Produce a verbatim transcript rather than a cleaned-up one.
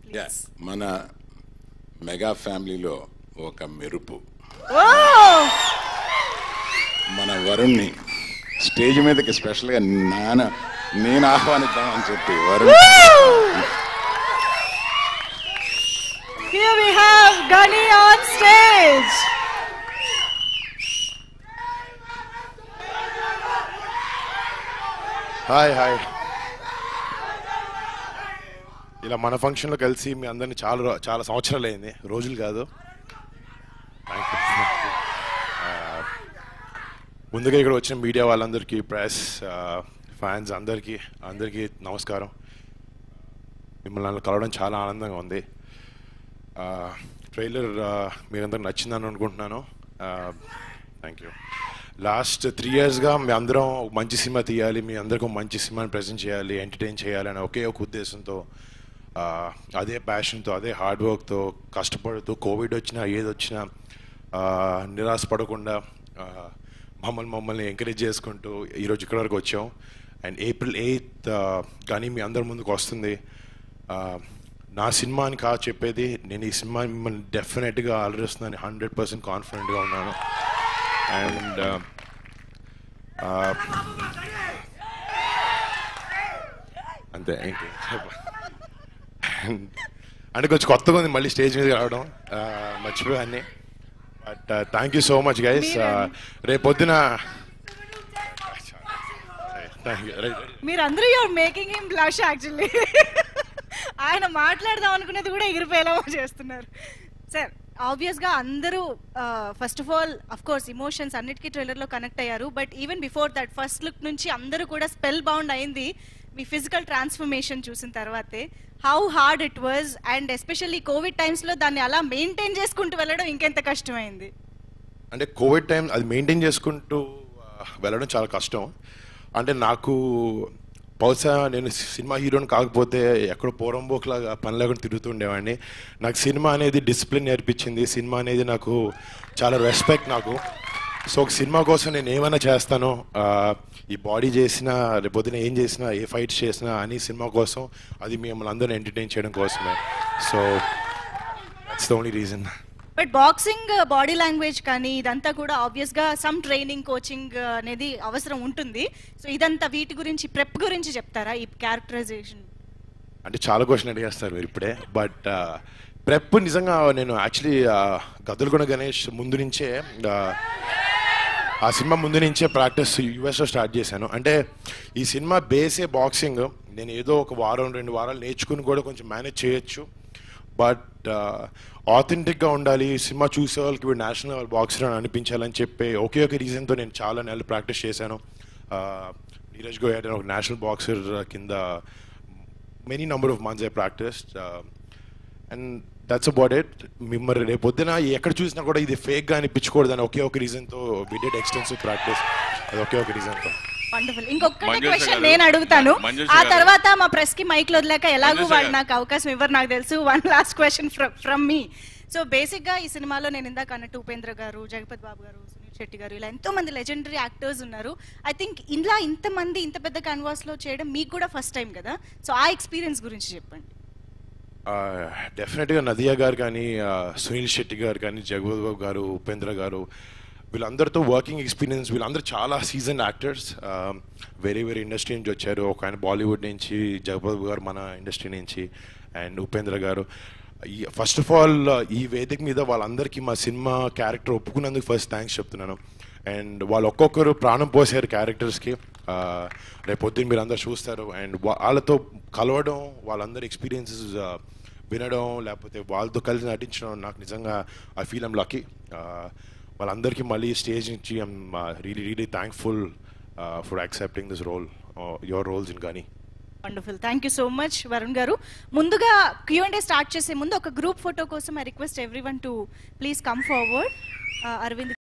Yes, మన mega ఫ్యామిలీలో ఒక మెరుపు మన వరుణ్ని స్టేజ్ మీదకి స్పెషల్గా నాన్న నేను ఆహ్వానిద్దామని చెప్పి Varun. Here we have Ghani on stage. Hi hi ఇలా మన ఫంక్షన్లో కలిసి మీ అందరినీ చాలా చాలా సంవత్సరాలు అయింది, రోజులు కాదు. ముందుగా ఇక్కడ వచ్చిన మీడియా వాళ్ళందరికీ, ప్రెస్ ఫ్యాన్స్ అందరికీ అందరికీ నమస్కారం. మిమ్మల్ని కలవడం చాలా ఆనందంగా ఉంది. ట్రైలర్ మీరందరికి నచ్చిందని అనుకుంటున్నాను. Thank you. లాస్ట్ త్రీ ఇయర్స్గా మీ అందరం మంచి సినిమా తీయాలి, మీ అందరికీ మంచి సినిమాని ప్రజెంట్ చేయాలి, ఎంటర్టైన్ చేయాలని ఒకే ఒక ఉద్దేశంతో, అదే ప్యాషన్తో, అదే హార్డ్ వర్క్తో కష్టపడుతూ కోవిడ్ వచ్చినా ఏది వచ్చినా నిరాశపడకుండా మమ్మల్ని మమ్మల్ని ఎంకరేజ్ చేసుకుంటూ ఈరోజు ఇక్కడ వరకు వచ్చాం. అండ్ ఏప్రిల్ ఎయిత్ కానీ మీ అందరి ముందుకు వస్తుంది. నా సినిమా అని కాదు చెప్పేది, నేను ఈ సినిమా మిమ్మల్ని డెఫినెట్గా అలరిస్తున్నాను, హండ్రెడ్ పర్సెంట్ కాన్ఫిడెంట్గా ఉన్నాను. అండ్ అంతే ఏంటి అంటే కొంచెం కొత్తగా ఉంది మళ్ళీ స్టేజ్ మీద రావడం, మర్చిపోయాన్ని. But thank you so much guys. రేపొద్దున మీరందరూ your making him blush actually. ఆయన మాట్లాడదాం అనుకునేది కూడా ఎగిరిపోయేలా చేస్తున్నారు. సార్, ఆబ్వియస్గా అందరూ first of all of course emotions అన్నిటికీ ట్రైలర్లో కనెక్ట్ అయ్యారు. But even before that first look నుంచి అందరూ కూడా స్పెల్ బౌండ్ అయింది మీ ఫిజికల్ ట్రాన్స్ఫర్మేషన్ చూసిన తర్వాతే. How hard it was, and especially covid టైమ్స్లో దాన్ని అలా మెయింటైన్ చేసుకుంటూ వెళ్ళడం ఇంకెంత కష్టమైంది? అంటే కోవిడ్ టైం అది మెయింటైన్ చేసుకుంటూ వెళ్ళడం చాలా కష్టం. అంటే నాకు బహుశా నేను సినిమా హీరోని కాకపోతే ఎక్కడో పోరంబోక్లాగా పని లేకుండా తిరుగుతుండేవాడిని. నాకు సినిమా అనేది డిసిప్లిన్ నేర్పించింది, సినిమా అనేది నాకు చాలా రెస్పెక్ట్ నాకు. సో ఒక సినిమా కోసం నేను ఏమైనా చేస్తాను, ఈ బాడీ చేసినా రేపొద్దున ఏం చేసినా, ఏ ఫైట్స్ చేసినా అని సినిమా కోసం, అది మిమ్మల్ని అందరూ ఎంటర్టైన్ చేయడం కోసమే. So that's the only reason. But boxing body language కానీ ఇదంతా కూడా ఆబ్వియస్గా సమ్ ట్రైనింగ్, కోచింగ్ అనేది అవసరం ఉంటుంది. సో ఇదంతా వీటి గురించి, ప్రెప్ గురించి చెప్తారా, ఈ క్యారెక్టరైజేషన్? అంటే చాలా క్వశ్చన్ అడిగేస్తారు మీరు ఇప్పుడే. బట్ ప్రెప్ నిజంగా నేను యాక్చువల్లీ గద్దలకొండ గణేష్ ముందు నుంచే, ఆ సినిమా ముందు నుంచే ప్రాక్టీస్ యూఎస్లో స్టార్ట్ చేశాను. అంటే ఈ సినిమా బేసే బాక్సింగ్. నేను ఏదో ఒక వారం రెండు వారాలు నేర్చుకుని కూడా కొంచెం మేనేజ్ చేయొచ్చు. బట్ ఆథెంటిక్గా ఉండాలి, సినిమా చూసే వాళ్ళకి వీడు నేషనల్ లెవెల్ బాక్సర్ అని అనిపించాలని చెప్పి ఒకే ఒక రీజన్తో నేను చాలా నెలలు ప్రాక్టీస్ చేశాను. నీరజ్ గోయల్ ఒక నేషనల్ బాక్సర్ కింద many number of months I practice. And that's about it. మిమ్మల్ని రేపు పొద్దున ఎక్కడ చూసినా కూడా ఇది ఫేక్గా అనిపించకూడదని ఒకే ఒక రీజన్తో వి డిడ్ ఎక్స్టెన్సివ్ ప్రాక్టీస్. అది ఒకే ఒక రీజన్తో. వండర్ఫుల్. ఇంకొకటి క్వశ్చన్ నేను అడుగుతాను, ఆ తర్వాత మా ప్రెస్ కి మైక్ లో వదిలేక ఎలాగో వాళ్ళు నాకు అవకాశం ఇవ్వరు నాకు తెలుసు. One last question from me. So basic గా ఈ సినిమాలో నేను ఇందాక అన్నట్టు ఉపేంద్ర గారు, జగపతి బాబు గారు, సునీల్ శెట్టి గారు, ఇలా ఎంతో మంది లెజెండరీ యాక్టర్స్ ఉన్నారు. ఐ థింక్ ఇలా ఇంతమంది ఇంత పెద్ద కాన్వాస్ లో చేయడం మీకు కూడా ఫస్ట్ టైం కదా. సో ఆ ఎక్స్పీరియన్స్ గురించి చెప్పండి. డెఫినెట్గా నదియా గారు కానీ, సునీల్ శెట్టి గారు కానీ, జగపతి బాబు గారు, ఉపేంద్ర గారు, వీళ్ళందరితో వర్కింగ్ ఎక్స్పీరియన్స్. వీళ్ళందరూ చాలా సీజన్ యాక్టర్స్, వేరే వేరే ఇండస్ట్రీ నుంచి వచ్చారు. ఒక ఆయన బాలీవుడ్ నుంచి, జగపతి గారు మన ఇండస్ట్రీ నుంచి, అండ్ ఉపేంద్ర గారు. ఈ ఫస్ట్ ఆఫ్ ఆల్ ఈ వేదిక మీద వాళ్ళందరికీ మా సినిమా క్యారెక్టర్ ఒప్పుకున్నందుకు ఫస్ట్ థ్యాంక్స్ చెప్తున్నాను. అండ్ వాళ్ళు ఒక్కొక్కరు ప్రాణం పోసారు క్యారెక్టర్స్కి. రేపు పొద్దున్న మీరు అందరు చూస్తారు. అండ్ వాళ్ళతో కలవడం, వాళ్ళందరి ఎక్స్పీరియన్సెస్ వినడం, లేకపోతే వాళ్ళతో కలిసి నటించడం, నాకు నిజంగా ఐ ఫీల్ ఐమ్ లక్కీ. వాళ్ళందరికీ మళ్ళీ స్టేజ్ నుంచి I'm really really thankful for accepting this role, your roles in గానీ. Wonderful. Thank you so much Varun garu. ముందుగా క్యూ అండ్ ఏ స్టార్ట్ చేసే ముందు ఒక గ్రూప్ ఫోటో కోసం I request everyone to please come forward. Arvind